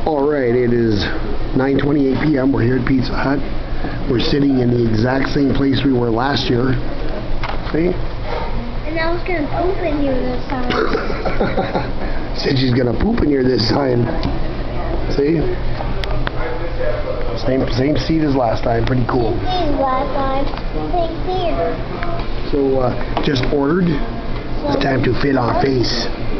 Alright, it is 9:28 p.m. We're here at Pizza Hut. We're sitting in the exact same place we were last year. See? And I was going to poop in here this time. Said she's going to poop in here this time. See? Same seat as last time. Pretty cool. Same seat as last time. Same theater. So, just ordered. It's time to fill our face.